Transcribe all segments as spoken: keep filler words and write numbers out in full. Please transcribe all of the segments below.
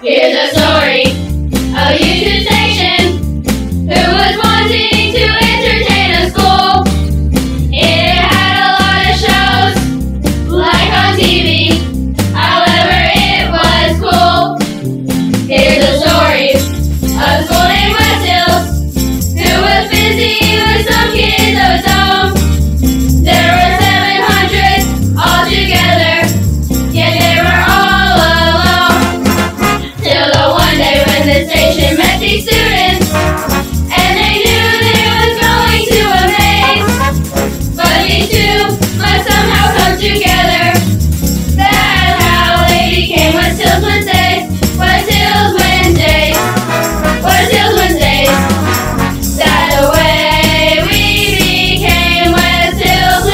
Here's a story of a YouTube station who was wanting to entertain a school. It had a lot of shows, like on T V. However, it was cool. Here's a story of a school named West Hills who was busy with some kids of its own. There were seven hundred altogether, yet they were all alone. Till the one day when the station met these students, and they knew that it was going to amaze. But these two must somehow come together. That's how they became West Hills Wednesdays. West Hills Wednesdays. West Hills Wednesdays. That's the way we became West Hills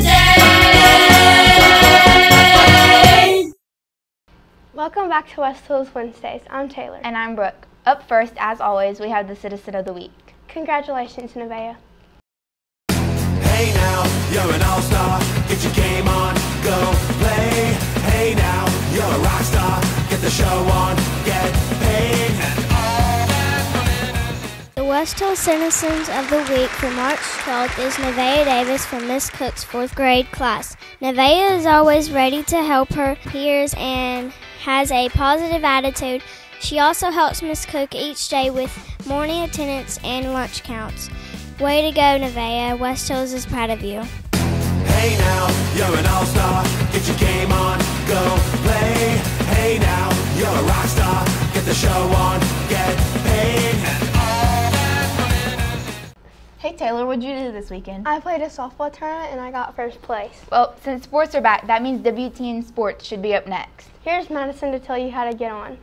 Wednesdays. Welcome back to West Hills Wednesdays. I'm Taylor. And I'm Brooke. Up first, as always, we have the Citizen of the Week. Congratulations, Nevaeh. Hey now, you're an all-star. Get your game on, go play. Hey now, you're a rock star. Get the show on, get paid. And all that. The West Hills Citizens of the Week for March twelfth is Nevaeh Davis from Miss Cook's fourth grade class. Nevaeh is always ready to help her peers and has a positive attitude. She also helps Miss Cook each day with morning attendance and lunch counts. Way to go, Nevaeh. West Hills is proud of you. Hey now, you're an all-star. Get your game on, go play. Hey now, you're a rock star. Get the show on, get paid. And all that. Hey Taylor, what'd you do this weekend? I played a softball tournament and I got first place. Well, since sports are back, that means W T N Sports should be up next. Here's Madison to tell you how to get on.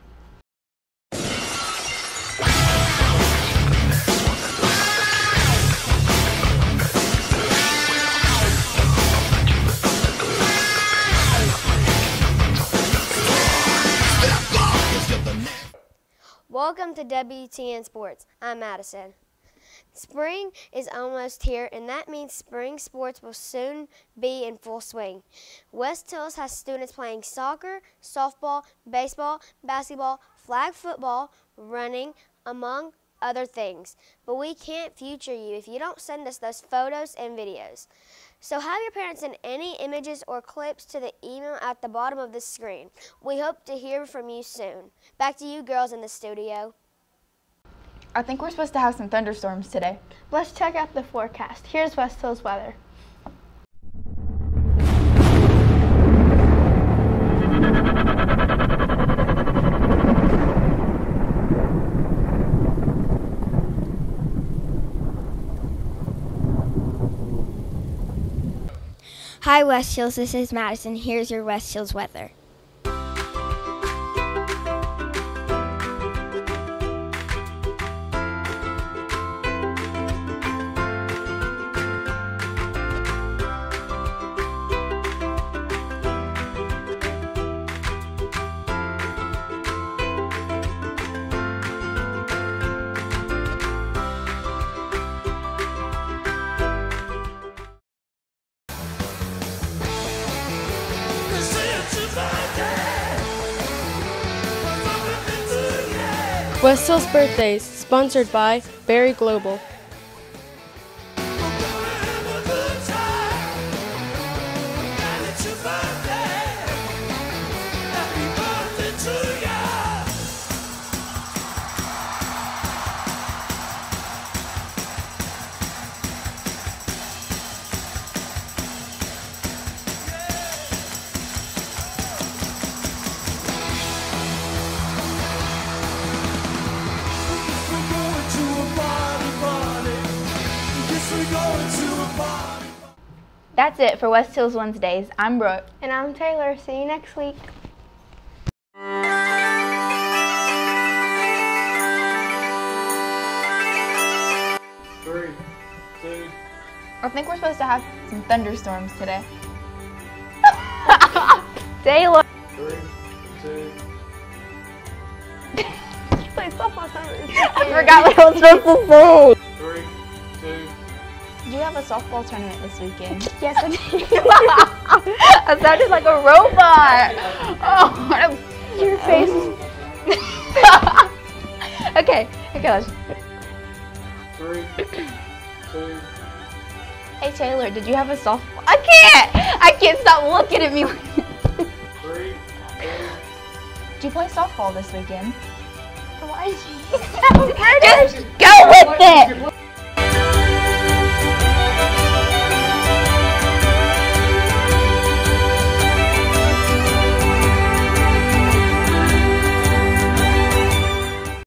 Welcome to W T N Sports. I'm Madison. Spring is almost here, and that means spring sports will soon be in full swing. West Hills has students playing soccer, softball, baseball, basketball, flag football, running, among other things. But we can't future you if you don't send us those photos and videos. So have your parents send any images or clips to the email at the bottom of the screen. We hope to hear from you soon. Back to you girls in the studio. I think we're supposed to have some thunderstorms today. Let's check out the forecast. Here's West Hills weather. Hi, West Hills. This is Madison. Here's your West Hills weather. West Hills Birthdays, sponsored by Berry Global. That's it for West Hills Wednesdays. I'm Brooke. And I'm Taylor. See you next week. Three, two. I think we're supposed to have some thunderstorms today. Taylor. Three, two. Play softball tournament. I forgot what I was supposed to say. Three, two. Do you have a softball tournament this weekend? Yes, I do. I sounded like a robot. Oh, Your face. gosh. Three, two, Hey Taylor, did you have a softball? I can't! I can't stop looking at me. three, two. Did you play softball this weekend? Why is he Just go with it!